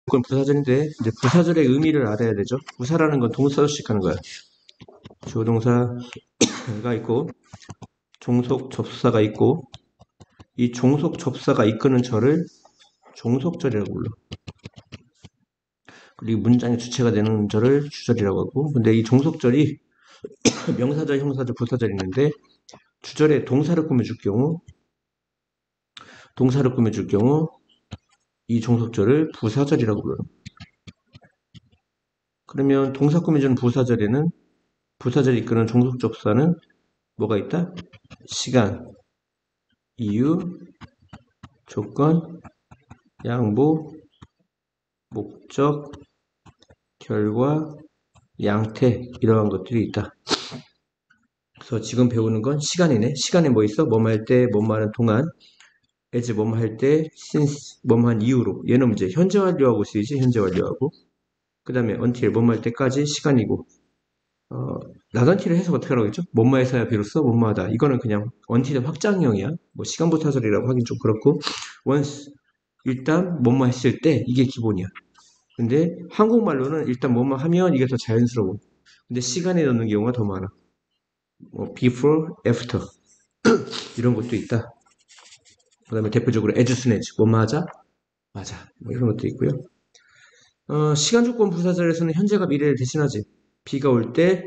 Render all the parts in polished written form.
그건 부사절인데 이제 부사절의 의미를 알아야 되죠. 부사라는 건 동사조식 하는 거야. 주어 동사가 있고 종속 접수사가 있고 이 종속 접수사가 이끄는 절을 종속절이라고 불러. 그리고 문장의 주체가 되는 절을 주절이라고 하고 근데 이 종속절이 명사절, 형사절, 부사절이 있는데 주절에 동사를 꾸며줄 경우 이 종속절을 부사절이라고 불러요. 그러면 동사 꾸며주는 부사절에는 부사절이 이끄는 종속접사는 뭐가 있다? 시간, 이유, 조건, 양보, 목적, 결과, 양태 이러한 것들이 있다. 그래서 지금 배우는 건 시간이네. 시간에 뭐 있어? 뭐뭐 할 때, 뭐뭐 하는 동안, as 뭐뭐 할 때, since 뭐뭐 한 이후로. 얘는 이제 현재 완료하고 쓰이지. 현재 완료하고. 그 다음에 until 뭐뭐 할 때까지 시간이고. not until을 해석 어떻게 하라고 했죠? 뭐뭐해서야 비로소 뭐뭐하다. 이거는 그냥 until의 확장형이야. 뭐 시간부사절이라고 하긴 좀 그렇고. once 일단 뭐뭐 했을 때 이게 기본이야. 근데 한국말로는 일단 뭐뭐 하면 이게 더 자연스러워. 근데 시간에 넣는 경우가 더 많아. 뭐 before, after 이런 것도 있다. 그 다음에 대표적으로 as soon as 뭐뭐 하자? 맞아. 뭐 이런 것도 있고요. 시간 조건 부사절에서는 현재가 미래를 대신하지. 비가 올 때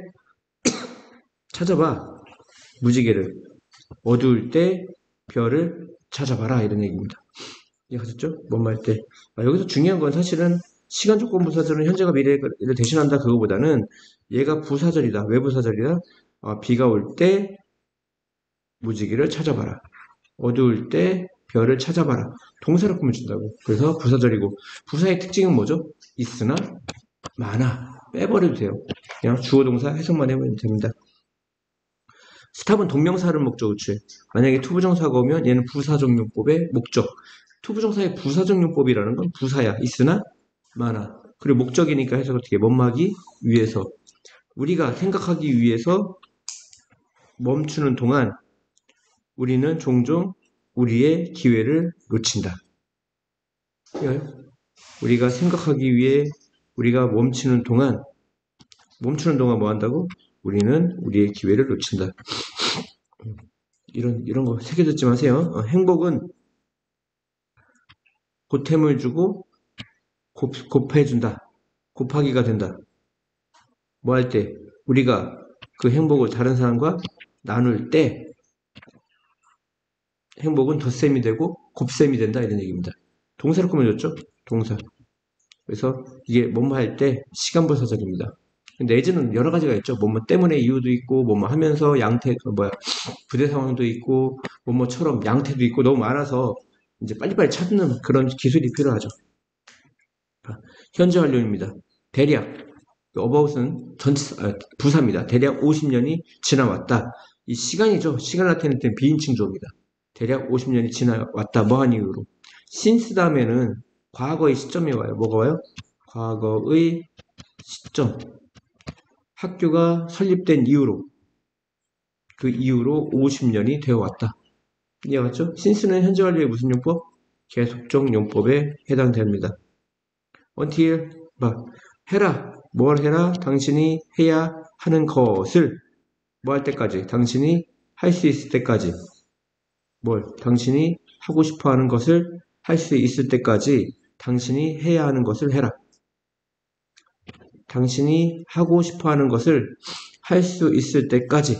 찾아봐. 무지개를. 어두울 때 별을 찾아봐라. 이런 얘기입니다. 이해하셨죠? 뭐뭐 할 때. 여기서 중요한 건 사실은 시간 조건 부사절은 현재가 미래를 대신한다 그거보다는 얘가 부사절이다. 왜 부사절이다? 비가 올 때 무지개를 찾아봐라. 어두울 때 별을 찾아봐라. 동사를 꾸며준다고. 그래서 부사절이고 부사의 특징은 뭐죠? 있으나 많아. 빼버려도 돼요. 그냥 주어 동사 해석만 해보면 됩니다. 스탑은 동명사를 목적으로 취해. 만약에 투부정사가 오면 얘는 부사적용법의 목적. 투부정사의 부사적용법이라는 건 부사야. 있으나 많아. 그리고 목적이니까 해석 어떻게 뭐뭐하기 위해서. 우리가 생각하기 위해서 멈추는 동안 우리는 종종 우리의 기회를 놓친다. 우리가 생각하기 위해 우리가 멈추는 동안 뭐 한다고? 우리는 우리의 기회를 놓친다. 이런 거 새겨듣지 마세요. 행복은 보탬을 주고 곱해준다. 곱하기가 된다. 뭐 할 때? 우리가 그 행복을 다른 사람과 나눌 때 행복은 덧셈이 되고 곱셈이 된다 이런 얘기입니다. 동사를 꾸며줬죠? 동사. 그래서 이게 뭐뭐 할 때 시간부사절입니다. 근데 as는 여러 가지가 있죠. 뭐뭐 때문에 이유도 있고 뭐뭐 하면서 양태 부대 상황도 있고 뭐뭐처럼 양태도 있고 너무 많아서 이제 빨리빨리 찾는 그런 기술이 필요하죠. 현재 완료입니다. 대략 about은 부사입니다. 대략 50년이 지나왔다. 이 시간이죠. 시간 나타낼 때는 비인칭 조입니다. 대략 50년이 지나왔다. 뭐한 이유로? since 다음에는 과거의 시점이 와요. 뭐가 와요? 과거의 시점. 학교가 설립된 이후로 그 이후로 50년이 되어 왔다. 이해갔죠? since는 현재 완료의 무슨 용법? 계속적 용법에 해당됩니다. until 해라. 뭘 해라? 당신이 해야 하는 것을 뭐 할 때까지? 당신이 할 수 있을 때까지 당신이 하고 싶어 하는 것을 할 수 있을 때까지 당신이 해야 하는 것을 해라. 당신이 하고 싶어 하는 것을 할 수 있을 때까지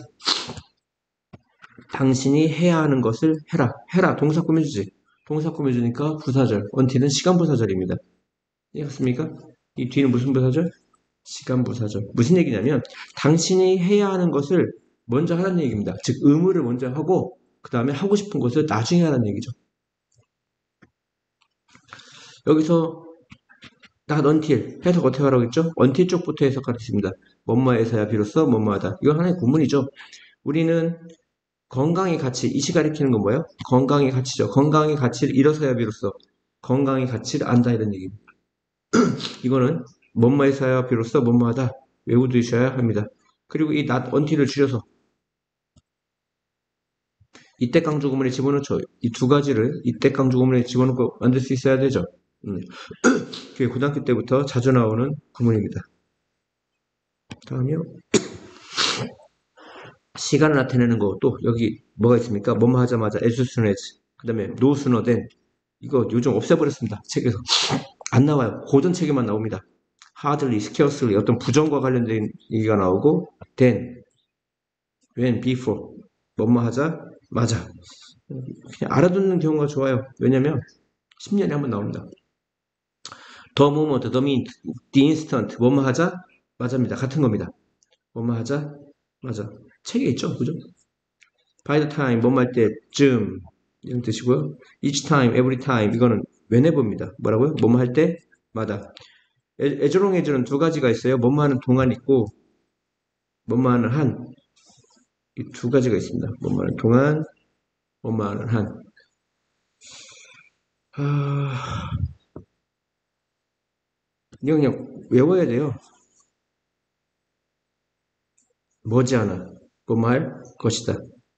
당신이 해야 하는 것을 해라. 해라. 동사 꾸며주지. 동사 꾸며주니까 부사절. until은 시간부사절입니다. 이해갔습니까? 이 뒤는 무슨 부사절? 시간부사절. 무슨 얘기냐면 당신이 해야 하는 것을 먼저 하라는 얘기입니다. 즉 의무를 먼저 하고 그 다음에 하고 싶은 것을 나중에 하라는 얘기죠. 여기서 not until 해석 어떻게 하라고 했죠? until 쪽부터 해석하겠습니다. 뭐뭐해서야 비로소 뭐뭐하다. 이건 하나의 구문이죠. 우리는 건강의 가치, 이시 가리키는 건 뭐예요? 건강의 가치죠. 건강의 가치를 잃어서야 비로소 건강의 가치를 안다 이런 얘기입니다. 이거는 뭐뭐해서야 비로소 뭐뭐하다 외워두셔야 합니다. 그리고 이 not until을 줄여서 이때 강조구문에 집어넣죠. 이 두 가지를 이때 강조구문에 집어넣고 만들 수 있어야 되죠. 그게 고등학교 때부터 자주 나오는 구문입니다. 다음이요. 시간을 나타내는 거 또 여기 뭐가 있습니까? 뭐뭐 하자마자 as soon as 그 다음에 no sooner than 이거 요즘 없애버렸습니다. 책에서 안 나와요. 고전 책에만 나옵니다. hardly, scarcely 어떤 부정과 관련된 얘기가 나오고 then, when, before 뭐뭐 하자 맞아 그냥 알아듣는 경우가 좋아요. 왜냐면 10년에 한 번 나옵니다. the moment, the minute, the instant 뭐뭐 하자 맞아입니다. 같은 겁니다. 뭐뭐 하자 맞아 책에 있죠. 그죠? by the time 뭐뭐 할 때쯤 이런 뜻이고요. each time, every time 이거는 whenever입니다. 뭐라고요? 뭐뭐 할 때마다 as long as는 두 가지가 있어요. 뭐뭐 하는 동안 있고 뭐뭐 하는 한 이 두 가지가 있습니다. 뭐뭐 하는 동안 뭐뭐 하는 한 이거 그냥 외워야 돼요. 머지않아 뭐뭐 할 것이다.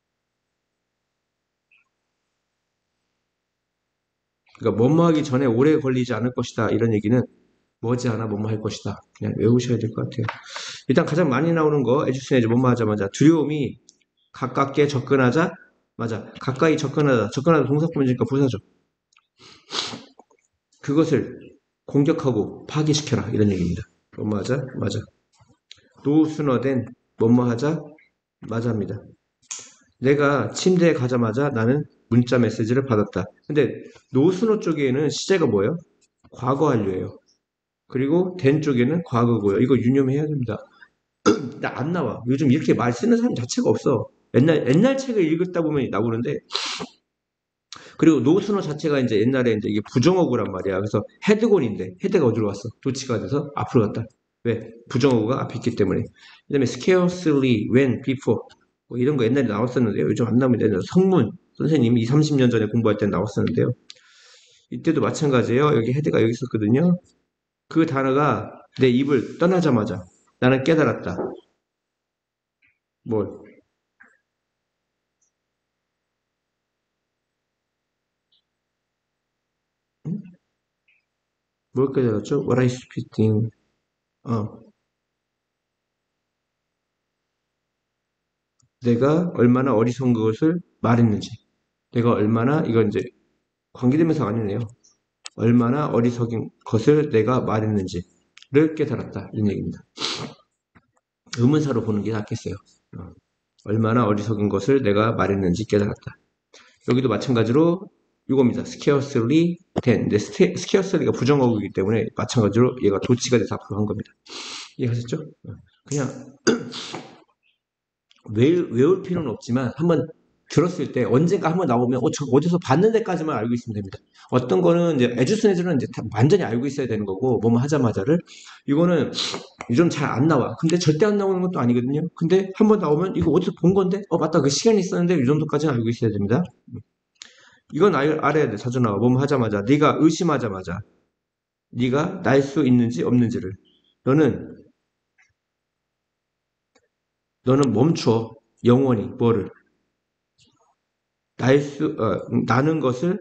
그러니까 뭐뭐 하기 전에 오래 걸리지 않을 것이다. 이런 얘기는 머지않아 뭐뭐 할 것이다. 그냥 외우셔야 될 것 같아요. 일단 가장 많이 나오는 거 에듀스네즈 뭐뭐 하자마자 두려움이 가깝게 접근하자 맞아 가까이 접근하다 동사구문이니까 부사죠. 그것을 공격하고 파괴시켜라 이런 얘기입니다. 뭐뭐 하자 맞아 no sooner than 뭐뭐 하자 맞아입니다. 내가 침대에 가자마자 나는 문자 메시지를 받았다. 근데 no sooner 쪽에는 시제가 뭐예요? 과거 완료예요. 그리고 then 쪽에는 과거고요. 이거 유념해야 됩니다. 근데 안 나와. 요즘 이렇게 말 쓰는 사람 자체가 없어. 옛날 책을 읽다 보면 나오는데, 그리고 노스너 자체가 이제 옛날에 이제 이게 부정어구란 말이야. 그래서 헤드곤인데, 헤드가 어디로 왔어? 도치가 돼서 앞으로 갔다. 왜? 부정어구가 앞에 있기 때문에. 그 다음에 scarcely, when, before. 뭐 이런 거 옛날에 나왔었는데요. 요즘 안 나오면 되는 성문. 선생님이 20, 30년 전에 공부할 때 나왔었는데요. 이때도 마찬가지예요. 여기 헤드가 여기 있었거든요. 그 단어가 내 입을 떠나자마자 나는 깨달았다. 뭘? 응? 뭘 깨달았죠? What I speaking. 내가 얼마나 어리석은 것을 말했는지. 내가 얼마나, 이건 이제 관계대명사가 아니네요. 얼마나 어리석은 것을 내가 말했는지를 깨달았다. 이런 얘기입니다. 의문사로 보는 게 낫겠어요. 얼마나 어리석은 것을 내가 말했는지 깨달았다. 여기도 마찬가지로 이겁니다. scarcely then. 근데 scarcely가 부정어구이기 때문에 마찬가지로 얘가 도치가 돼서 앞으로 한 겁니다. 이해하셨죠? 그냥 외울 필요는 없지만 한번 들었을 때 언젠가 한번 나오면 저 어디서 봤는 데까지만 알고 있으면 됩니다. 어떤 거는 이제 에듀스네즈는 이제 완전히 알고 있어야 되는 거고 뭐뭐 하자마자를 이거는 요즘 잘 안 나와. 근데 절대 안 나오는 것도 아니거든요. 근데 한번 나오면 이거 어디서 본 건데? 맞다. 그 시간이 있었는데 이 정도까지는 알고 있어야 됩니다. 이건 알아야 돼. 자주 나와. 뭐뭐 하자마자 네가 의심하자마자 네가 날 수 있는지 없는지를 너는 멈춰 영원히 뭐를 나는 것을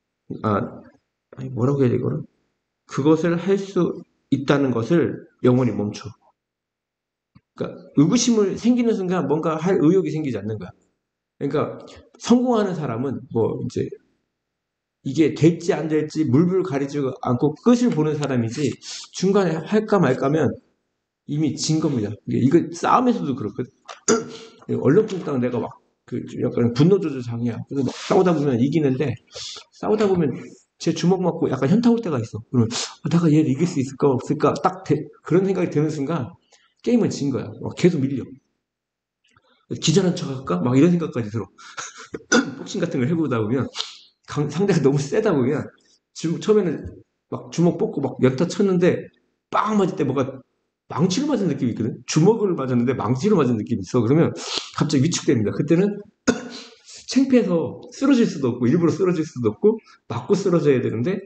뭐라고 해야 돼 이거는 그것을 할 수 있다는 것을 영원히 멈춰. 그러니까 의구심을 생기는 순간 뭔가 할 의욕이 생기지 않는 거야. 그러니까 성공하는 사람은 뭐 이제 이게 될지 안 될지 물불 가리지 않고 끝을 보는 사람이지 중간에 할까 말까면 이미 진 겁니다. 이거 싸움에서도 그렇거든. 얼렁뚱땅 내가 막 약간 분노 조절 장애야. 그래서 막 싸우다 보면 이기는데 싸우다 보면 제 주먹 맞고 약간 현타 올 때가 있어. 그러면 내가 얘를 이길 수 있을까 없을까 그런 생각이 드는 순간 게임은 진 거야. 막 계속 밀려. 기절한 척 할까? 막 이런 생각까지 들어. 복싱 같은 걸 해보다 보면 상대가 너무 세다 보면 처음에는 막 주먹 뽑고 막 연타 쳤는데 빵 맞을 때 뭐가 망치로 맞은 느낌이 있거든. 주먹을 맞았는데 망치로 맞은 느낌이 있어. 그러면 갑자기 위축됩니다. 그때는 창피해서 쓰러질 수도 없고 일부러 쓰러질 수도 없고 맞고 쓰러져야 되는데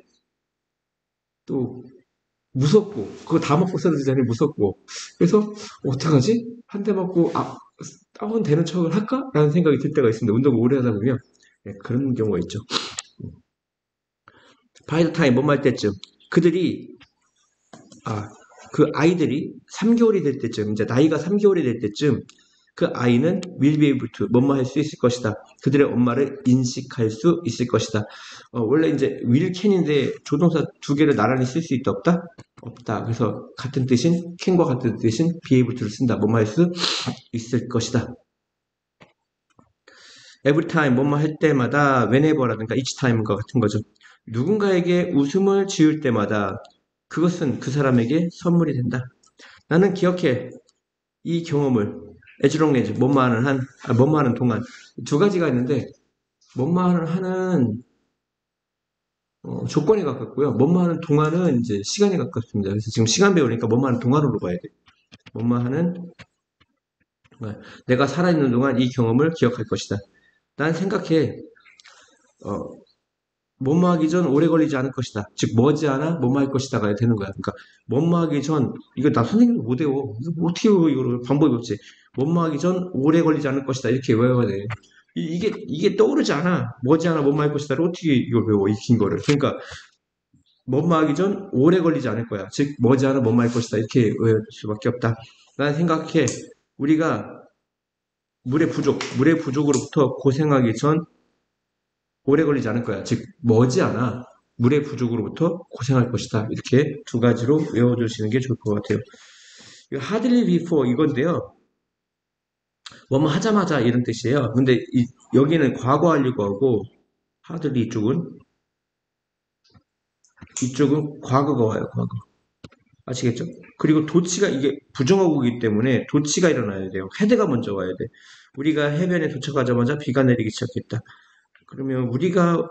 또 무섭고 그거 다 먹고 쓰러지자니 무섭고 그래서 어떡하지? 한 대 맞고 다운 되는 척을 할까? 라는 생각이 들 때가 있습니다. 운동을 오래 하다 보면 네, 그런 경우가 있죠. by the time 뭐뭐 할 때쯤 그들이 그 아이들이 3개월이 될 때쯤 이제 나이가 3개월이 될 때쯤 그 아이는 will be able to 뭐뭐 할 수 있을 것이다. 그들의 엄마를 인식할 수 있을 것이다. 원래 이제 will can인데 조동사 두 개를 나란히 쓸 수 있다 없다? 없다. 그래서 같은 뜻인 can과 같은 뜻인 be able to를 쓴다. 뭐뭐 할 수 있을 것이다. every time 뭐뭐 할 때마다 whenever라든가 each time과 같은 거죠. 누군가에게 웃음을 지을 때마다 그것은 그 사람에게 선물이 된다. 나는 기억해. 이 경험을 as long as 뭐뭐 하는 동안 두 가지가 있는데 뭐뭐 하는 조건에 가깝고요. 뭐뭐 하는 동안은 이제 시간에 가깝습니다. 그래서 지금 시간 배우니까 뭐뭐 하는 동안으로 봐야 돼. 뭐뭐 하는 내가 살아있는 동안 이 경험을 기억할 것이다. 난 생각해. 뭐뭐 하기 전 오래 걸리지 않을 것이다. 즉 머지않아 뭐뭐 할 것이다가 되는 거야. 그러니까 뭐뭐 하기 전 이거 나 선생님도 못 외워. 이거 어떻게 외워 이거를 방법이 없지. 뭐뭐 하기 전 오래 걸리지 않을 것이다. 이렇게 외워야 돼. 이게 떠오르지 않아. 머지않아 뭐뭐 할 것이다를 어떻게 이걸 외워 이 긴 거를. 그러니까 뭐뭐 하기 전 오래 걸리지 않을 거야. 즉 머지않아 뭐뭐 할 것이다. 이렇게 외울 수밖에 없다. 난 생각해. 우리가 물의 부족으로부터 고생하기 전 오래 걸리지 않을 거야. 즉 머지않아 물의 부족으로부터 고생할 것이다. 이렇게 두 가지로 외워주시는 게 좋을 것 같아요. hardly before 이건데요. 뭐뭐 하자마자 이런 뜻이에요. 근데 여기는 과거 하려고 하고 hardly 이쪽은 과거가 와요. 과거. 아시겠죠? 그리고 도치가 이게 부정어구이기 때문에 도치가 일어나야 돼요. 헤드가 먼저 와야 돼. 우리가 해변에 도착하자마자 비가 내리기 시작했다. 그러면 우리가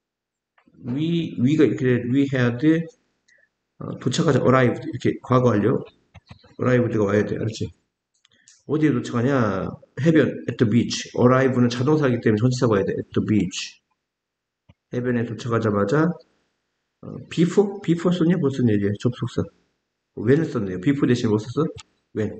위가 이렇게 we had 도착하자 arrived 이렇게 과거 완료 arrived가 와야 돼. 알았지? 어디에 도착하냐? 해변 at the beach. arrive는 자동사이기 때문에 전치사가 와야 돼. at the beach. 해변에 도착하자마자 before 썼냐? 뭐 썼냐? 이제 접속사. when을 썼네요. before 대신 뭐 썼어? when.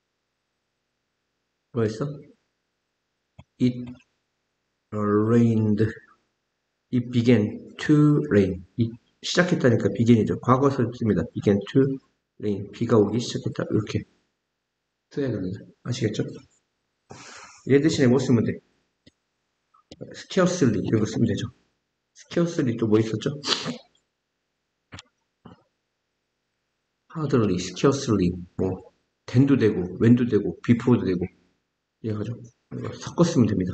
뭐 했어? It rained. It began to rain. 시작했다니까 begin이죠. 과거 썼습니다. began to rain. 비가 오기 시작했다. 이렇게 써야 됩니다. 아시겠죠? 얘 대신에 뭐 쓰면 돼? scarcely 이런 거 쓰면 되죠. scarcely 또 뭐 있었죠? hardly, scarcely 뭐 then도 되고 when도 되고 before도 되고 이해가죠? 섞어 쓰면 됩니다.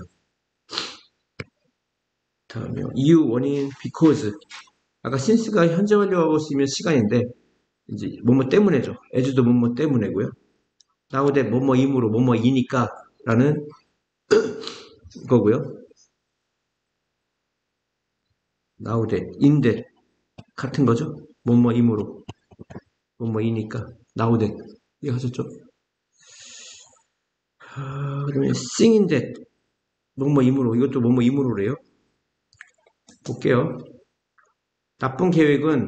다음에 이유, 원인, because 아까 since가 현재 완료하고 쓰면 시간인데 이제 뭐뭐 때문에죠. as도 뭐뭐 때문에고요. 나오되 뭐뭐이므로 뭐뭐이니까 라는 거고요. 나오되 인데 같은 거죠. 뭐뭐이므로 뭐뭐이니까 나오되 이해하셨죠? 그러면 sing인데 뭐뭐이므로 이것도 뭐뭐이므로래요. 볼게요. 나쁜 계획은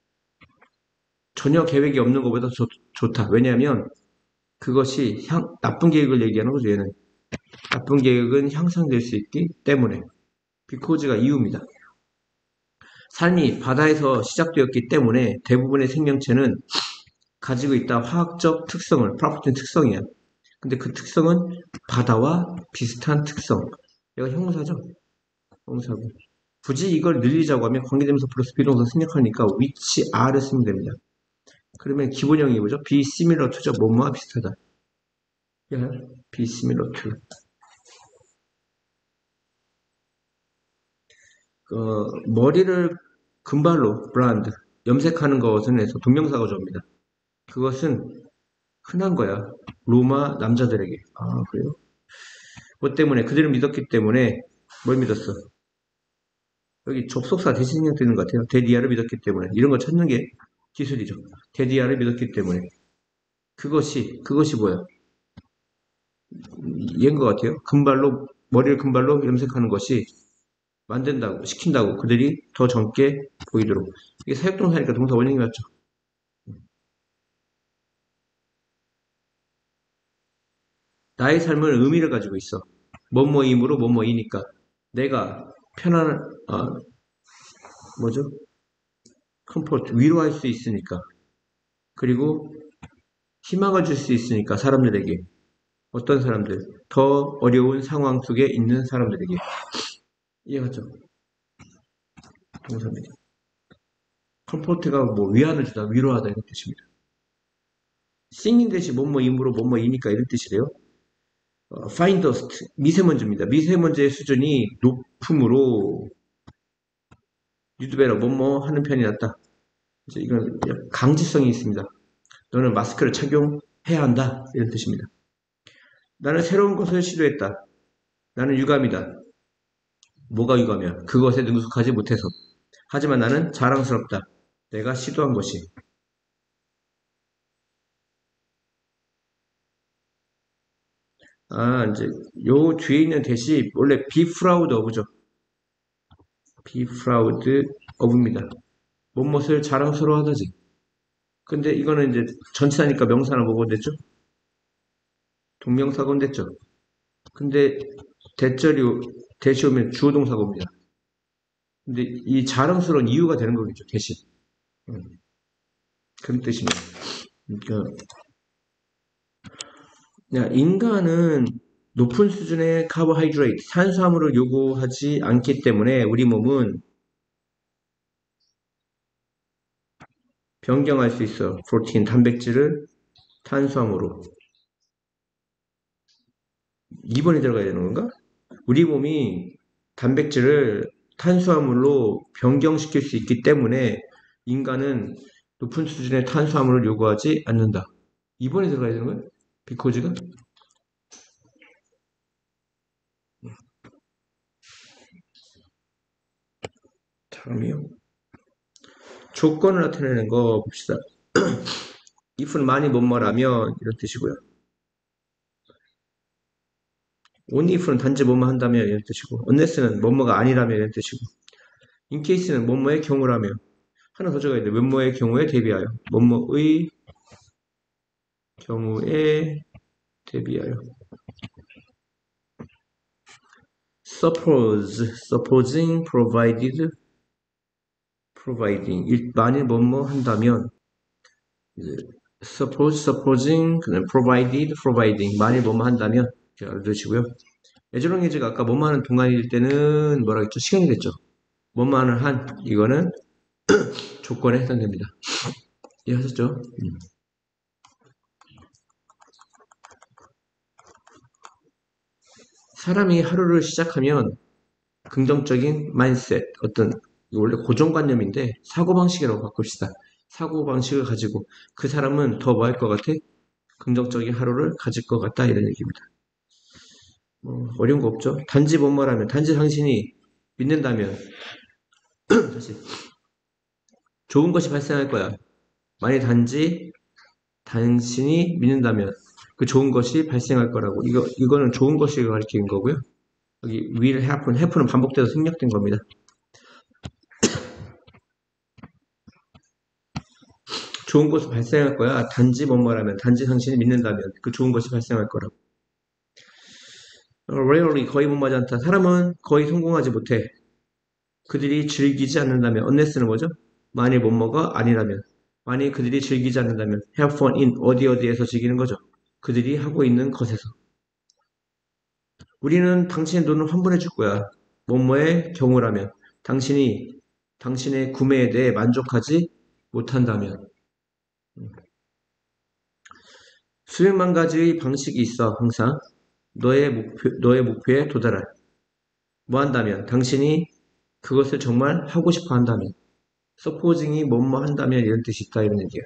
전혀 계획이 없는 것보다 좋다. 왜냐하면 그것이 나쁜 계획을 얘기하는 거죠. 얘는 나쁜 계획은 향상될 수 있기 때문에 because가 이유입니다. 삶이 바다에서 시작되었기 때문에 대부분의 생명체는 가지고 있다 화학적 특성을 property 특성이야. 근데 그 특성은 바다와 비슷한 특성. 얘가 형용사죠. 형용사고. 굳이 이걸 늘리자고 하면 관계대명사 플러스 비동사 생략하니까 which are를 쓰면 됩니다. 그러면 기본형이 뭐죠? be similar to죠. 뭐뭐와 비슷하다. be similar to. 머리를 금발로 브랜드 염색하는 것은 해서 동명사가 줍니다. 그것은 흔한 거야. 로마 남자들에게. 아 그래요? 뭐 때문에 그들을 믿었기 때문에 뭘 믿었어? 여기 접속사 대신 생략되는 것 같아요. 데디아를 믿었기 때문에 이런 거 찾는 게 기술이죠. 데디아를 믿었기 때문에 그것이 뭐야? 얘인 것 같아요. 머리를 금발로 염색하는 것이 만든다고 시킨다고 그들이 더 젊게 보이도록 이게 사역동사니까 동사 원형이 맞죠. 나의 삶은 의미를 가지고 있어. 뭐뭐이므로 뭐뭐이니까 내가 편안한 뭐죠? 컴포트, 위로할 수 있으니까. 그리고 희망을 줄 수 있으니까 사람들에게. 어떤 사람들? 더 어려운 상황 속에 있는 사람들에게. 이해가죠? 동사입니다. 컴포트가 뭐 위안을 주다, 위로하다 이런 뜻입니다. 싱인 대신 뭐뭐 임으로 뭐뭐 이니까 이런 뜻이래요. fine dust, 미세먼지입니다. 미세먼지의 수준이 높음으로 유두배로 뭐뭐 하는 편이 낫다. 이제 이건 강제성이 있습니다. 너는 마스크를 착용해야 한다. 이런 뜻입니다. 나는 새로운 것을 시도했다. 나는 유감이다. 뭐가 유감이야? 그것에 능숙하지 못해서. 하지만 나는 자랑스럽다. 내가 시도한 것이. 이제 요 뒤에 있는 대시 원래 be proud of죠. be proud of입니다. 무엇을 자랑스러워하다지. 근데 이거는 이제 전치사니까 명사나 뭐가 됐죠? 동명사건 됐죠. 근데 대절이 대시 오면 주어 동사고입니다. 근데 이 자랑스러운 이유가 되는 거겠죠. 대신. 그런 뜻입니다. 그러니까 인간은 높은 수준의 카보하이드레이트, 탄수화물을 요구하지 않기 때문에 우리 몸은 변경할 수 있어. 프로틴, 단백질을 탄수화물로. 2번이 들어가야 되는 건가? 우리 몸이 단백질을 탄수화물로 변경시킬 수 있기 때문에 인간은 높은 수준의 탄수화물을 요구하지 않는다. 2번이 들어가야 되는 거야? 비코즈가? 다음이요. 조건을 나타내는 거 봅시다. if는 많이 뭐뭐라면 이런 뜻이고요. only if는 단지 뭐뭐 한다면 이런 뜻이고 unless는 뭐뭐가 아니라면 이런 뜻이고 in case는 뭐뭐의 경우라면 하나 더 적어야 돼. 뭐뭐의 경우에 대비하여 뭐뭐의 경우에 대비하여 supposing, providing 만일 뭐뭐 한다면 supposing, providing 만일 뭐뭐 한다면 알아두시고요. 애저롱에즈가 아까 뭐뭐 하는 동안일 때는 뭐라 했죠? 시간이 됐죠. 뭐뭐 하는 한 이거는 조건에 해당됩니다. 이해하셨죠? 사람이 하루를 시작하면 긍정적인 마인드셋, 어떤 원래 고정관념인데 사고방식이라고 바꿉시다. 사고방식을 가지고 그 사람은 더 뭐 할 것 같아? 긍정적인 하루를 가질 것 같다 이런 얘기입니다. 어려운 거 없죠? 단지 뭐뭐라면 단지 당신이 믿는다면 다시 좋은 것이 발생할 거야. 만약 단지 당신이 믿는다면 그 좋은 것이 발생할 거라고. 이거는 좋은 것을 가리키는 거고요. 여기 will happen은 반복돼서 생략된 겁니다. 좋은 것이 발생할 거야. 단지 뭐뭐라면, 단지 당신이 믿는다면 그 좋은 것이 발생할 거라고. rarely 거의 못 맞지 않다. 사람은 거의 성공하지 못해. 그들이 즐기지 않는다면, unless는 뭐죠? 만일 뭐뭐가 아니라면, 만일 그들이 즐기지 않는다면, have fun in 어디에서 즐기는 거죠? 그들이 하고 있는 것에서. 우리는 당신의 돈을 환불해 줄 거야. 뭐뭐의 경우라면, 당신이 당신의 구매에 대해 만족하지 못한다면. 수백만 가지의 방식이 있어, 항상. 너의 목표에 도달할. 뭐 한다면, 당신이 그것을 정말 하고 싶어 한다면, supposing이 뭐뭐 한다면 이런 뜻이 있다, 이런 얘기예요.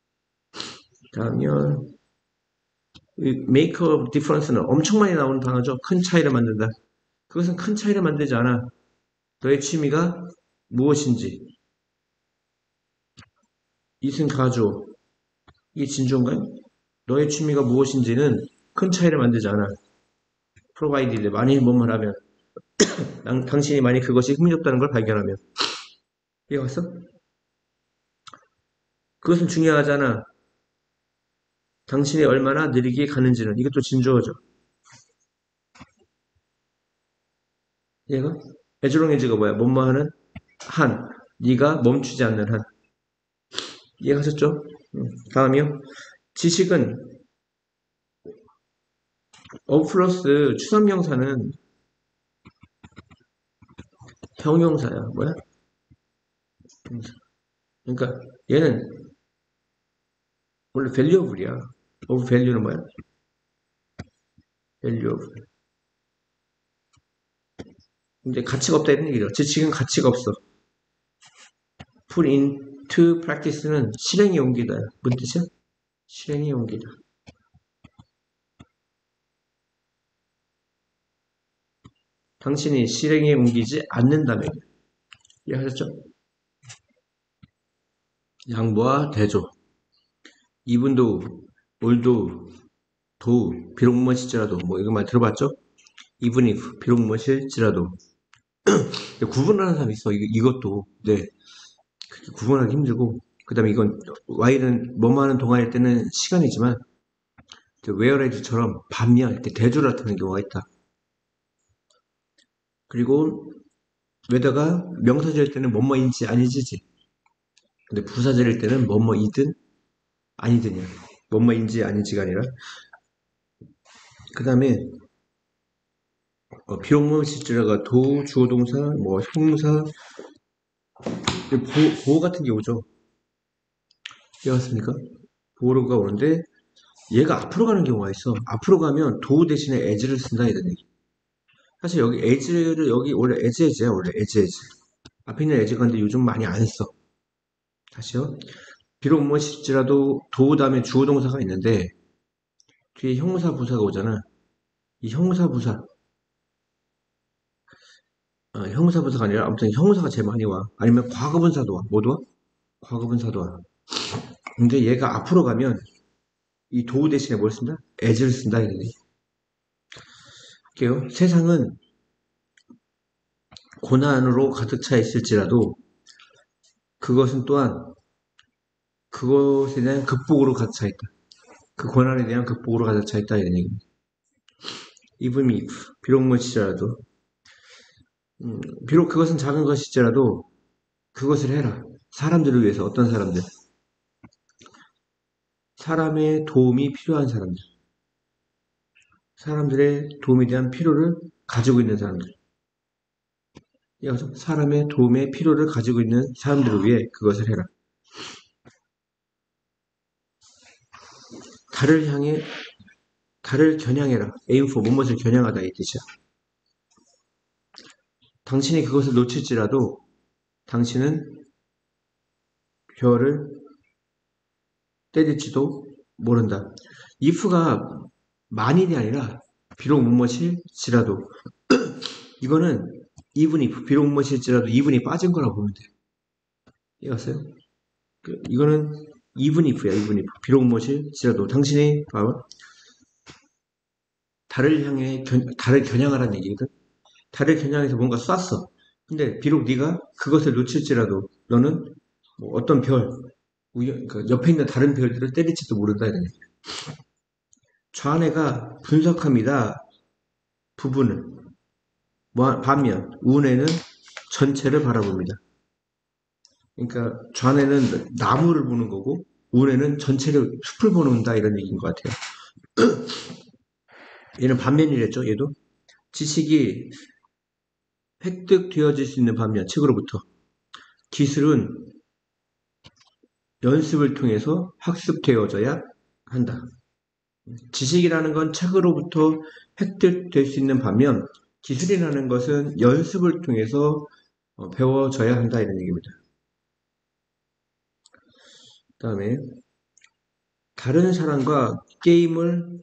다음은, make a difference는 엄청 많이 나오는 단어죠. 큰 차이를 만든다. 그것은 큰 차이를 만들지 않아. 너의 취미가 무엇인지. 이승 가조. 이게 진조인가요? 너의 취미가 무엇인지는 큰 차이를 만들지 않아. provided 많이 뭐뭐 하면 당신이 만약 그것이 흥미롭다는 걸 발견하면 이해가 왔어? 그것은 중요하잖아. 당신이 얼마나 느리게 가는지는 이것도 진주어죠. 얘가 애주롱해지가 뭐야? 뭐뭐 하는 한 네가 멈추지 않는 한 이해하셨죠? 다음이요. 지식은 플러스 추상명사는 형용사야. 뭐야? 형용사. 그러니까 얘는 원래 valuable이야. of value는 뭐야? value. 근데 가치가 없다 이런 얘기죠. 지식은 가치가 없어. put into practice는 실행에 옮기다. 무슨 뜻이야? 실행에 옮기다. 당신이 실행에 옮기지 않는다면. 이해하셨죠? 양보와 대조. 이분도, 올도, 도, 비록 무엇일지라도. 뭐 이거 말 들어봤죠? even if, 비록 무엇일지라도. 구분하는 사람이 있어. 이것도. 네. 구분하기 힘들고. 그 다음에 이건, Y는 뭐뭐 하는 동안일 때는 시간이지만, whereas처럼 반면, 이렇게 대조를 나타내는 경우가 있다. 그리고, 왜다가 명사절일 때는 뭐뭐인지 아니지지. 근데 부사절일 때는 뭐뭐이든 아니든이야. 뭐뭐인지 아닌지가 아니라. 그 다음에, 비록 무엇일지라가 도, 주어동사, 뭐, 형사, 보호 같은 게 오죠. 이해갔습니까? 보호가 오는데, 얘가 앞으로 가는 경우가 있어. 앞으로 가면 도 대신에 as를 쓴다 이런 얘기. 사실 여기 as를 여기 원래 as야 원래 as. 앞에 있는 as가 근데 요즘 많이 안 써. 다시요. 비록 무엇일지라도 도 다음에 주어 동사가 있는데 뒤에 형사 부사가 오잖아. 이 형사 부사 형사 부사가 아니라 아무튼 형사가 제일 많이 와. 아니면 과거분사도 와. 뭐도 와? 과거분사도 와. 근데 얘가 앞으로 가면 이 도 대신에 뭘 쓴다? as를 쓴다 이런 얘기. 할게요. 세상은 고난으로 가득 차 있을지라도 그것은 또한 그것에 대한 극복으로 가득 차 있다. 그 고난에 대한 극복으로 가득 차 있다 이런 얘기입니다. even if 비록 무엇이라도 비록 그것은 작은 것이지라도 그것을 해라. 사람들을 위해서 어떤 사람들? 사람의 도움이 필요한 사람들. 사람들의 도움에 대한 필요를 가지고 있는 사람들. 사람의 도움의 필요를 가지고 있는 사람들을 위해 그것을 해라. 달을 겨냥해라. aim for 무엇을 겨냥하다 이 뜻이야. 당신이 그것을 놓칠지라도 당신은 별을 때릴지도 모른다. if가 만일이 아니라 비록 무엇일지라도 이거는 even if 비록 무엇일지라도 even이 빠진 거라고 보면 돼. 이해갔어요? 이거는 even if야. even if 비록 무엇일지라도 당신이 봐봐. 달을 겨냥하라는 얘기거든. 달을 겨냥해서 뭔가 쐈어. 근데 비록 네가 그것을 놓칠지라도 너는 뭐 어떤 별, 그러니까 옆에 있는 다른 별들을 때릴지도 모른다 이런 얘기야. 좌뇌가 분석합니다. 부분을. 반면 우뇌는 전체를 바라봅니다. 그러니까 좌뇌는 나무를 보는 거고 우뇌는 전체를 숲을 보는다 이런 얘기인 것 같아요. 얘는 반면이랬죠. 얘도 지식이 획득되어질 수 있는 반면 책으로부터 기술은 연습을 통해서 학습되어져야 한다. 지식이라는 건 책으로부터 획득될 수 있는 반면 기술이라는 것은 연습을 통해서 배워져야 한다 이런 얘기입니다. 그 다음에 다른 사람과 게임을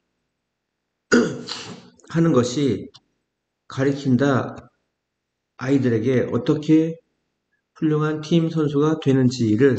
하는 것이 가리킨다 아이들에게 어떻게 훌륭한 팀 선수가 되는지를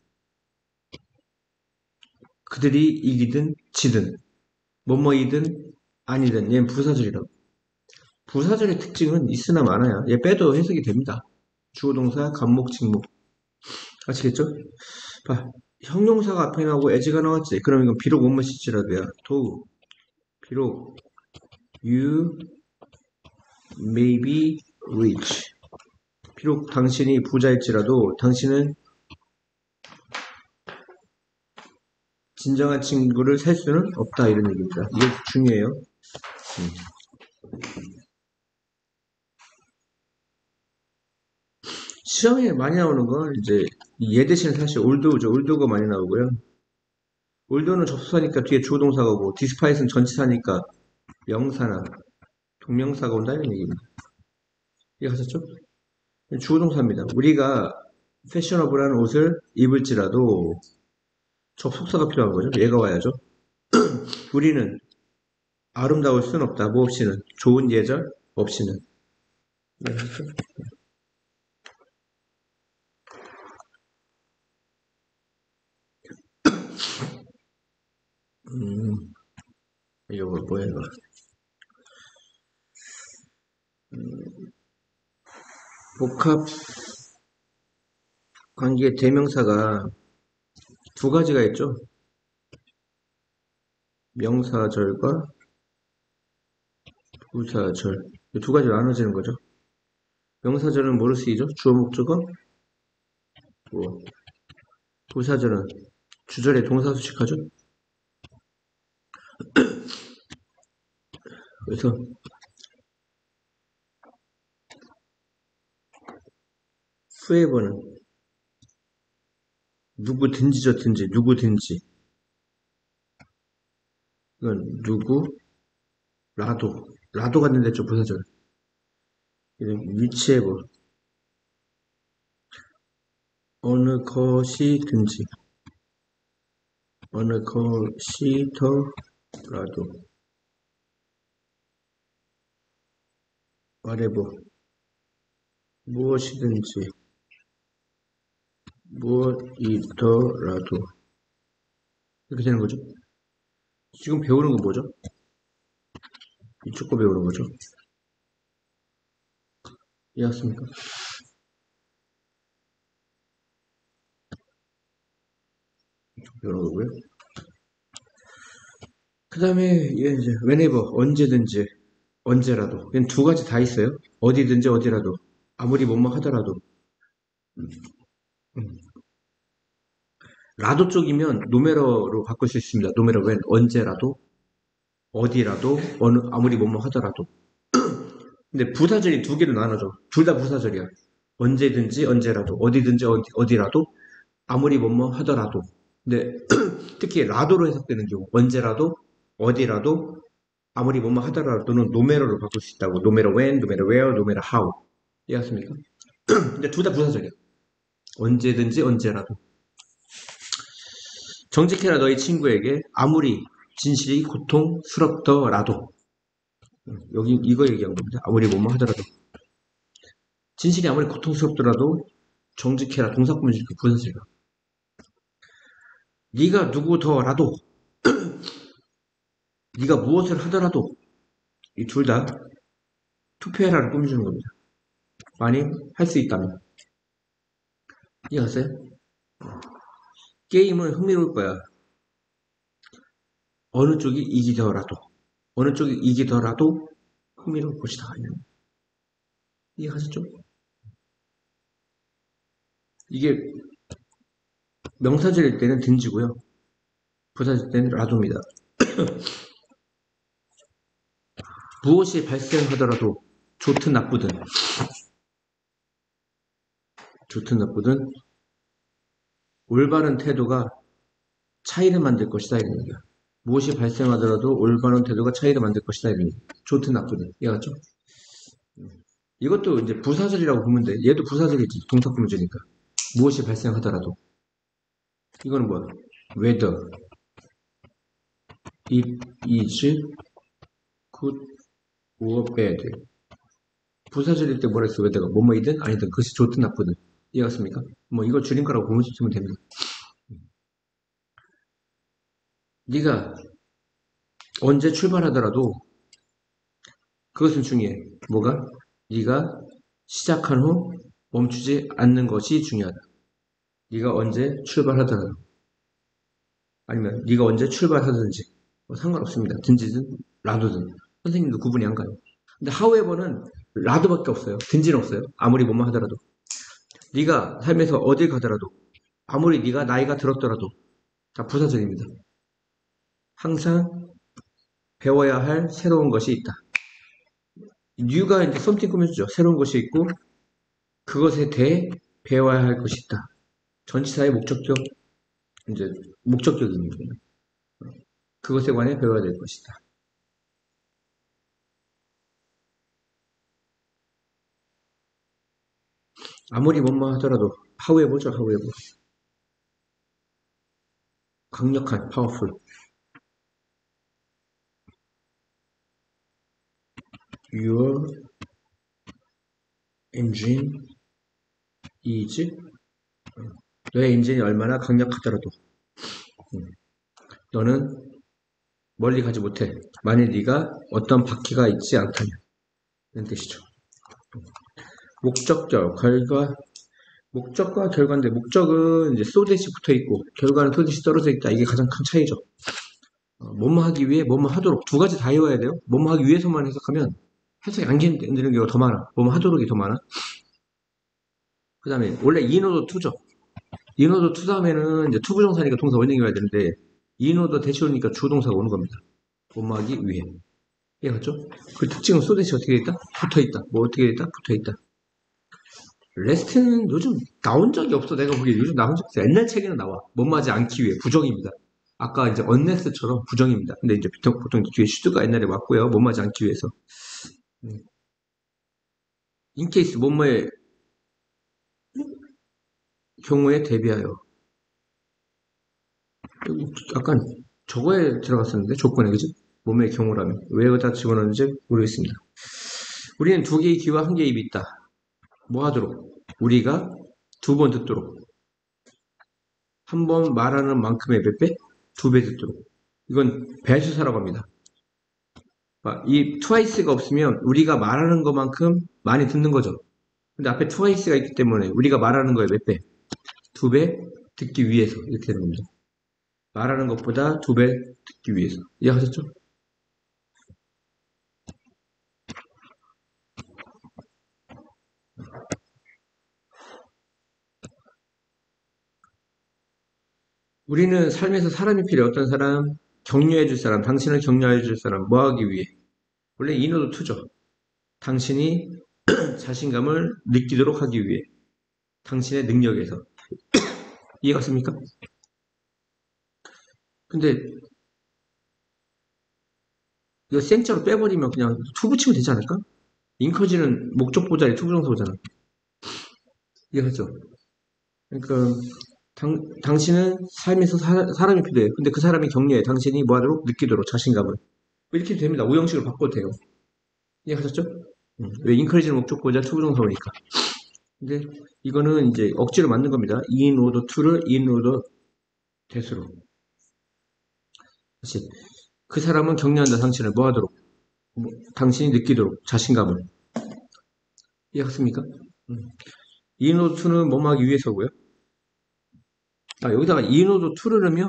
그들이 이기든 지든 뭐뭐이든 아니든 얘는 부사절이라고. 부사절의 특징은 있으나 마나야. 얘 빼도 해석이 됩니다. 주어동사, 간목, 직목. 아시겠죠? 봐, 형용사가 앞에 나오고 as가 나왔지. 그럼 이건 비록 뭐뭐일지라도야. 도 비록 you may be rich. 비록 당신이 부자일지라도 당신은 진정한 친구를 살 수는 없다 이런 얘기입니다. 이게 중요해요. 시험에 많이 나오는 건 이제 얘 대신에 사실 올도죠. 올도가 많이 나오고요. 올도는 접수사니까 뒤에 주어 동사가 오고 디스파이스는 전치사니까 명사나 동명사가 온다 이런 얘기입니다. 이해하셨죠? 주어 동사입니다. 우리가 패셔너블한 옷을 입을지라도 접속사가 필요한 거죠. 얘가 와야죠. 우리는 아름다울 순 없다. 뭐 없이는 좋은 예절 없이는. 이해하셨죠? 이거 뭐야 이거. 복합 관계 대명사가 두 가지가 있죠. 명사절과 부사절. 이 두 가지로 나눠지는 거죠. 명사절은 뭐로 쓰이죠? 주어 목적어. 뭐 부사절은 주절에 동사 수식하죠. 그래서 후에버는 누구든지 좋든지 누구든지 이건 라도가 된댔죠. 부사절. 이런 위치에버 어느 것이든지 어느 것이더라도 whatever 무엇이든지 무엇이더라도 이렇게 되는 거죠. 지금 배우는 건 뭐죠? 이쪽 거 배우는 거죠. 이해했습니까? 이쪽 배우는 거고요. 그 다음에 이제 whenever 언제든지 언제라도 이건 두 가지 다 있어요. 어디든지 어디라도 아무리 뭐뭐 하더라도 라도 쪽이면 노메러로 바꿀 수 있습니다. 노메러 when 언제라도 어디라도 어느 아무리 뭐뭐 하더라도 근데 부사절이 두 개로 나눠져. 둘 다 부사절이야. 언제든지 언제라도 어디든지 어디라도 아무리 뭐뭐 하더라도 근데 특히 라도로 해석되는 경우 언제라도 어디라도 아무리 뭐뭐 하더라도는 노메러로 바꿀 수 있다고. 노메러 when, 노메러 where, 노메러 how 이해했습니까? 근데 둘 다 부사절이야. 언제든지 언제라도 정직해라 너희 친구에게 아무리 진실이 고통스럽더라도 여기 이거 얘기한 겁니다. 아무리 뭐뭐 하더라도 진실이 아무리 고통스럽더라도 정직해라 동사구문식 부사절이야. 네가 누구더라도 네가 무엇을 하더라도 이 둘 다 투표해라를 꾸며주는 겁니다. 만약 할 수 있다면 이해하세요? 게임은 흥미로울 거야. 어느 쪽이 이기더라도 흥미로울 것이다. 이해하셨죠? 이게 명사절일 때는 든지고요. 부사절 때는 라도입니다. 무엇이 발생하더라도 좋든 나쁘든 올바른 태도가 차이를 만들 것이다 이런 얘기야. 무엇이 발생하더라도 올바른 태도가 차이를 만들 것이다 이런 얘기. 좋든 나쁘든 이해갔죠? 이것도 이제 부사절이라고 보면 돼. 얘도 부사절이지. 동사구문제니까. 무엇이 발생하더라도 이거는 뭐야? whether it is good or bad. 부사절일 때 뭐라 했어? whether가 뭐뭐이든 아니든 그것이 좋든 나쁘든 이해갔습니까? 뭐 이거 줄인 거라고 보시면 됩니다. 네가 언제 출발하더라도 그것은 중요해. 뭐가? 네가 시작한 후 멈추지 않는 것이 중요하다. 네가 언제 출발하더라도 아니면 네가 언제 출발하든지 뭐 상관없습니다. 든지든 라도든 선생님도 구분이 안 가요. 근데 however는 라도밖에 없어요. 든지는 없어요. 아무리 뭐만 하더라도 네가 삶에서 어딜 가더라도 아무리 네가 나이가 들었더라도 다 부사절입니다. 항상 배워야 할 새로운 것이 있다. new가 이제 something 꾸며주죠. 새로운 것이 있고 그것에 대해 배워야 할 것이 있다. 전치사의 목적격 이제 목적격입니다. 그것에 관해 배워야 될 것이다. 아무리 뭐뭐 하더라도 하우에버죠. 하우에버. 강력한 파워풀. Your engine is 너의 엔진이 얼마나 강력하더라도 너는 멀리 가지 못해. 만일 네가 어떤 바퀴가 있지 않다면 이런 뜻이죠. 목적격, 결과 목적과 결과인데 목적은 이제 쏘댓이 붙어 있고 결과는 쏘댓이 떨어져 있다. 이게 가장 큰 차이죠. 뭐뭐 하기 위해 뭐뭐 하도록 두 가지 다 외워야 돼요. 뭐뭐 하기 위해서만 해석하면 해석이 안 되는 경우가 더 많아. 뭐뭐 하도록이 더 많아. 그 다음에 원래 인오도 투죠. 인오도 투 다음에는 이제 투부정사니까 동사 원형이 와야 되는데 인오도 대시 오니까 주동사가 오는 겁니다. 뭐뭐 하기 위해. 이해갔죠? 그 특징은 쏘댓이 어떻게 있다? 붙어 있다. 뭐 어떻게 있다? 붙어 있다. 레스트는 요즘 나온 적이 없어. 내가 보기에 요즘 나온 적이 없어. 옛날 책에는 나와. 뭐뭐하지 않기 위해 부정입니다. 아까 이제 unless처럼 부정입니다. 근데 이제 보통 뒤에 should가 옛날에 왔고요. 뭐뭐하지 않기 위해서. in case 뭐뭐의 경우에 대비하여. 약간 저거에 들어갔었는데 조건에 그지? 뭐뭐의 경우라면 왜 여기다 집어넣는지 모르겠습니다. 우리는 두 개의 귀와 한 개의 입이 있다. 뭐 하도록? 우리가 두 번 듣도록. 한 번 말하는 만큼의 몇 배? 두 배 듣도록. 이건 배수사라고 합니다. 이 twice가 없으면 우리가 말하는 것만큼 많이 듣는 거죠. 근데 앞에 twice가 있기 때문에 우리가 말하는 거에 몇 배? 두 배 듣기 위해서 이렇게 되는 겁니다. 말하는 것보다 두 배 듣기 위해서. 이해하셨죠? 우리는 삶에서 사람이 필요해. 어떤 사람? 격려해 줄 사람, 당신을 격려해 줄 사람, 뭐 하기 위해? 원래 인어도 투죠. 당신이 자신감을 느끼도록 하기 위해. 당신의 능력에서. 이해갔습니까? 근데 이거 생자로 빼버리면 그냥 투 붙이면 되지 않을까? 인커지는 목적보다에 투부정사잖아. 이해갔죠? 그러니까 당신은 삶에서 사람이 필요해. 근데 그 사람이 격려해. 당신이 뭐 하도록 느끼도록 자신감을. 이렇게 됩니다. 오형식으로 바꿔도 돼요. 이해하셨죠? 왜 인커리지는 목적보다 투부정사오니까. 근데 이거는 이제 억지로 만든 겁니다. in order to를 in order that으로. 다시 그 사람은 격려한다. 당신을 뭐 하도록? 당신이 느끼도록 자신감을. 이해했습니까? in order to는 뭐뭐 하기 위해서고요. 여기다가 in order to를 넣으면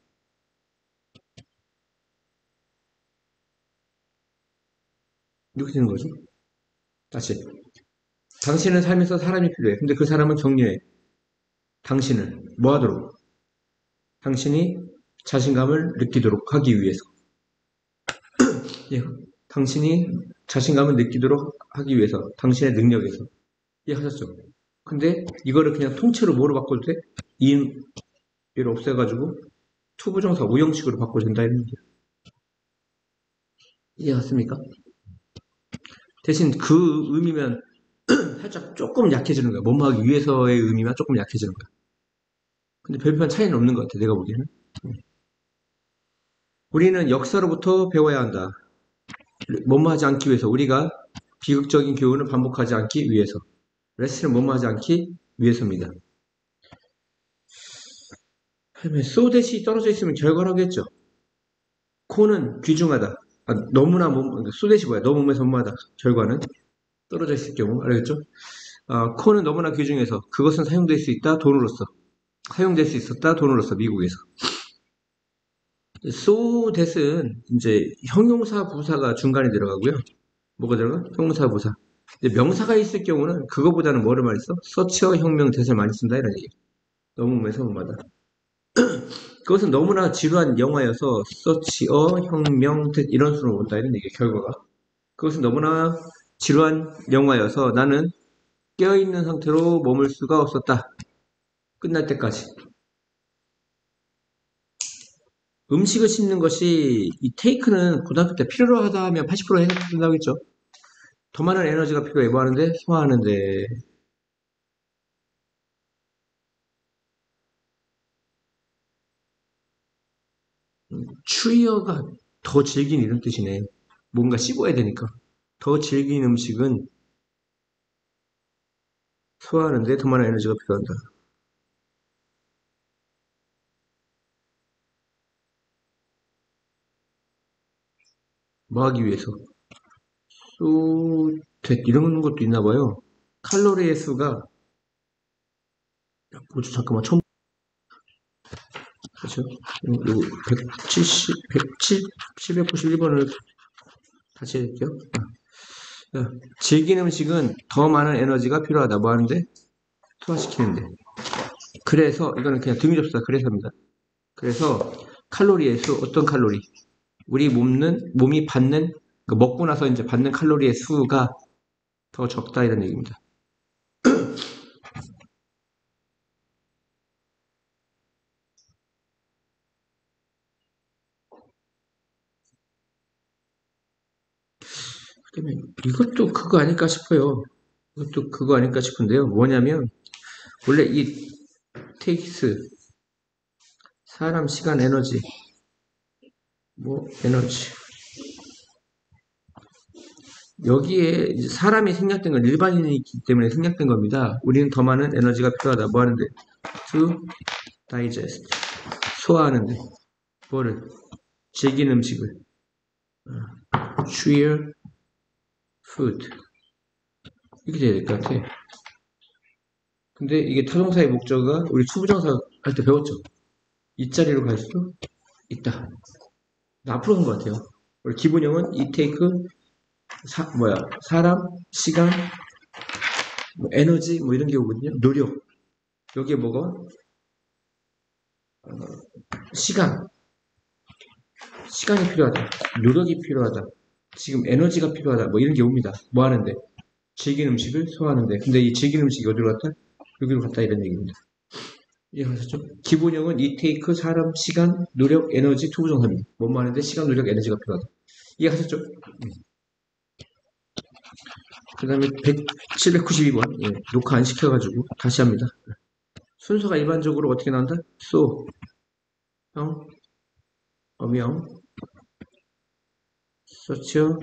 이렇게 되는 거죠. 다시 당신은 삶에서 사람이 필요해. 근데 그 사람은 격려해. 당신을 뭐 하도록? 당신이 자신감을 느끼도록 하기 위해서. 예, 당신이 자신감을 느끼도록 하기 위해서. 당신의 능력에서. 이해하셨죠? 근데 이거를 그냥 통째로 뭐로 바꿔도 돼? in을 없애가지고 투부정사 우형식으로 바꿔도 된다 이런 얘기야. 이해갔습니까? 대신 그 의미면 살짝 조금 약해지는 거야. 뭐뭐 하기 위해서의 의미만 조금 약해지는 거야. 근데 별반 차이는 없는 것 같아, 내가 보기에는. 우리는 역사로부터 배워야 한다. 뭐뭐 하지 않기 위해서. 우리가 비극적인 교훈을 반복하지 않기 위해서. 레슨을 뭐뭐 하지 않기 위해서입니다. 소댓이 떨어져 있으면 결과라겠죠. 코는 귀중하다. 너무나 소댓이 뭐야? 너무 몸에서 뭐하다. 결과는 떨어져 있을 경우 알겠죠? 코는 너무나 귀중해서 그것은 사용될 수 있다. 돈으로서. 사용될 수 있었다. 돈으로서 미국에서. so that은 이제 형용사 부사가 중간에 들어가고요. 뭐가 들어가? 형용사 부사. 명사가 있을 경우는 그거보다는 뭐를 많이 써? 서치어 혁명 that을 많이 쓴다 이런 얘기. 너무 몸에서 뭐마다. 그것은 너무나 지루한 영화여서 서치어, 혁명, 이런 수로 온다 이런 얘기예요. 결과가. 그것은 너무나 지루한 영화여서 나는 깨어있는 상태로 머물 수가 없었다. 끝날 때까지. 음식을 씹는 것이 이 테이크는 고등학교 때 필요로 하다 하면 80% 해석된다고 했죠. 더 많은 에너지가 필요해. 뭐 하는데? 소화하는데. 추이어가 더 질긴 이런 뜻이네. 뭔가 씹어야 되니까. 더 질긴 음식은 소화하는데 더 많은 에너지가 필요한다. 뭐 하기 위해서? 수, 이런 것도 있나 봐요. 칼로리의 수가, 뭐죠? 잠깐만, 그렇죠? 요 170, 107, 791번을 다시 해볼게요. 질긴 음식은 더 많은 에너지가 필요하다. 뭐 하는데? 소화시키는데. 그래서, 이거는 그냥 등위 접수다. 그래서입니다. 그래서, 칼로리의 수, 어떤 칼로리? 우리 몸이 받는, 먹고 나서 이제 받는 칼로리의 수가 더 적다. 이런 얘기입니다. 그다음에 이것도 그거 아닐까 싶어요. 이것도 그거 아닐까 싶은데요. 뭐냐면, 원래 이 takes, 사람, 시간, 에너지, 뭐, 에너지. 여기에 이제 사람이 생략된 건 일반인이기 때문에 생략된 겁니다. 우리는 더 많은 에너지가 필요하다. 뭐 하는데? To digest. 소화하는데. 뭐를? 질긴 음식을. chew food. 이렇게 돼야 될 것 같아. 근데 이게 타동사의 목적어가 우리 투부정사 할 때 배웠죠. 이 자리로 갈 수도 있다. 앞으로 간 것 같아요. 우리 기본형은 이 take, 사람, 시간, 뭐 에너지, 뭐 이런 게 오거든요. 노력. 여기에 뭐가? 시간. 시간이 필요하다. 노력이 필요하다. 지금 에너지가 필요하다. 뭐 이런 게 옵니다. 뭐 하는데? 질긴 음식을 소화하는데. 근데 이 질긴 음식이 어디로 갔다? 여기로 갔다 이런 얘기입니다. 이해하셨죠? 기본형은 이 테이크, 사람, 시간, 노력, 에너지, 투부정사입니다. 뭐뭐 하는데 시간, 노력, 에너지가 필요하다. 이해하셨죠? 그 다음에 792번. 예, 녹화 안 시켜가지고 다시 합니다. 순서가 일반적으로 어떻게 나온다? 소, 형, 어명, 서치어,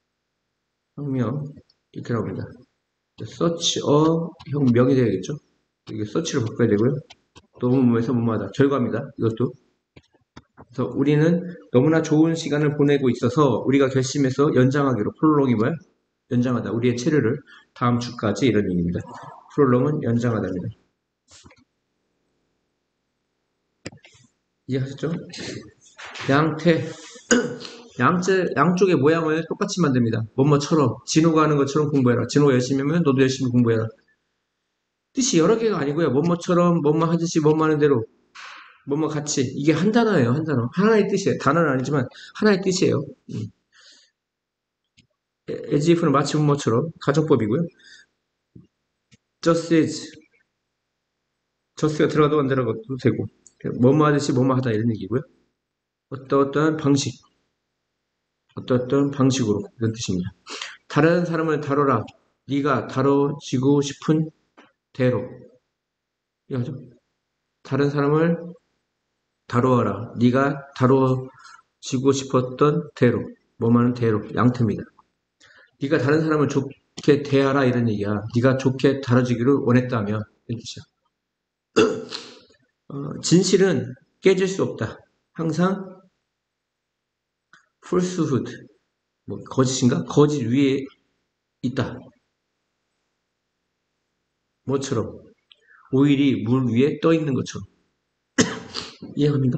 혁명 이렇게 나옵니다. 서치어, 혁명이 되야겠죠? 이게 서치로 바꿔야 되고요. 너무 뭐에서 뭐마다 결과입니다. 이것도. 그래서 우리는 너무나 좋은 시간을 보내고 있어서 우리가 결심해서 연장하기로 프롤롱이 뭐야? 연장하다. 우리의 체류를 다음 주까지 이런 얘기입니다. 프롤롱은 연장하다입니다. 이해하셨죠? 양태. 양쪽의 모양을 똑같이 만듭니다. 뭐뭐처럼. 진호가 하는 것처럼 공부해라. 진호가 열심히 하면 너도 열심히 공부해라. 뜻이 여러 개가 아니고요. 뭐뭐처럼, 뭐뭐 하듯이, 뭐뭐 하는 대로, 뭐뭐 같이. 이게 한 단어예요, 한 단어. 하나의 뜻이에요. 단어는 아니지만 하나의 뜻이에요. as if는 마치 뭐뭐처럼 가정법이고요. just as, just가 들어가도 안 들어가도 되고, 뭐뭐 하듯이 뭐뭐 하다 이런 얘기고요. 어떠한 방식, 어떠한 방식으로 이런 뜻입니다. 다른 사람을 다뤄라. 네가 다뤄지고 싶은 대로. 이거죠. 다른 사람을 다루어라. 네가 다뤄지고 싶었던 대로. 뭐하는 대로. 양태입니다. 네가 다른 사람을 좋게 대하라 이런 얘기야. 네가 좋게 다뤄지기를 원했다면 이런 뜻이야. 진실은 깨질 수 없다. 항상 falsehood, 뭐 거짓인가? 거짓 위에 있다. 뭐처럼? 오일이 물 위에 떠 있는 것처럼. 이해합니까?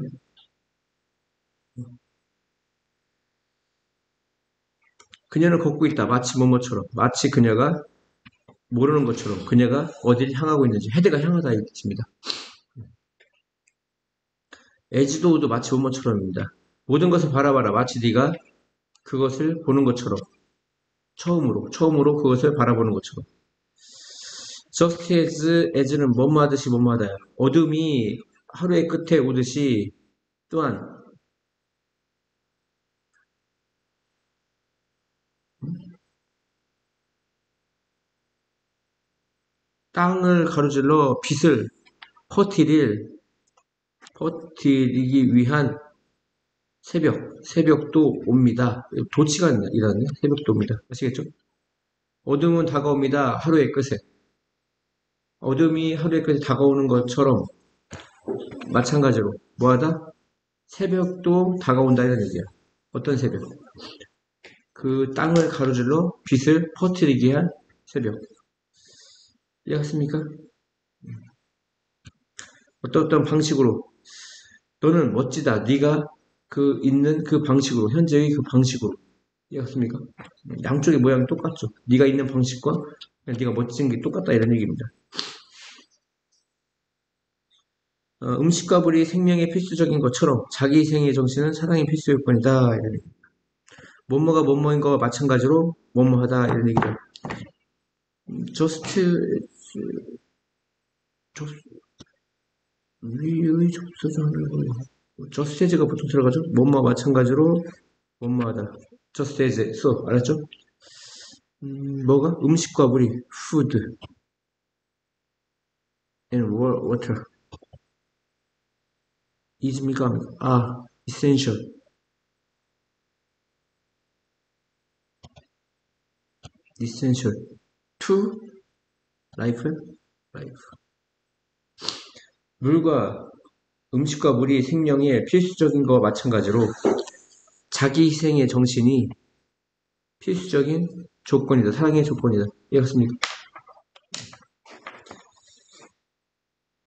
그녀는 걷고 있다. 마치 뭐뭐처럼. 마치 그녀가 모르는 것처럼. 그녀가 어디를 향하고 있는지. 헤드가 향하다 이 뜻입니다. as도도 마치 뭐뭐처럼입니다. 모든 것을 바라봐라. 마치 네가 그것을 보는 것처럼. 처음으로 그것을 바라보는 것처럼. just as는 뭐뭐 하듯이 뭐뭐 하다야. 어둠이 하루의 끝에 오듯이 또한 땅을 가로질러 빛을 퍼뜨리기 위한 새벽도 옵니다. 도치가 일하네. 새벽도 옵니다. 아시겠죠? 어둠은 다가옵니다. 하루의 끝에. 어둠이 하루의 끝에 다가오는 것처럼 마찬가지로 뭐하다? 새벽도 다가온다 이런 얘기야. 어떤 새벽? 그 땅을 가로질러 빛을 퍼뜨리게 한 새벽. 이해갔습니까? 어떤 방식으로 너는 멋지다. 네가 그 있는 그 방식으로 현재의 그 방식으로 이해갔습니까? 양쪽의 모양이 똑같죠. 네가 있는 방식과 네가 멋진 게 똑같다 이런 얘기입니다. 음식과 물이 생명의 필수적인 것처럼 자기 희생의 정신은 사랑의 필수 요건이다 이런 얘기. 뭐뭐가 뭐뭐인 거와 마찬가지로 뭐뭐하다 이런 얘기죠. 위의 접수전을 저스테이지가 보통 들어가죠. 뭐뭐와 마찬가지로 뭐뭐하다. 저스테이지 수업 알았죠? 뭐가? 음식과 물이 food and water is입니까? essential to life. 음식과 물이 생명의 필수적인 것과 마찬가지로 자기 희생의 정신이 필수적인 조건이다. 사랑의 조건이다. 이해갔습니까?